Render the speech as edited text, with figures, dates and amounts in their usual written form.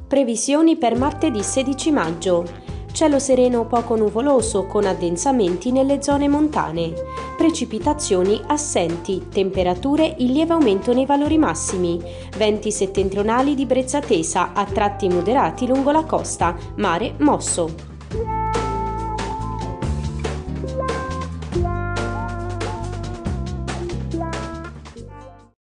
Previsioni per martedì 16 maggio. Cielo sereno poco nuvoloso con addensamenti nelle zone montane. Precipitazioni assenti, temperature in lieve aumento nei valori massimi. Venti settentrionali di brezza tesa, a tratti moderati lungo la costa, mare mosso.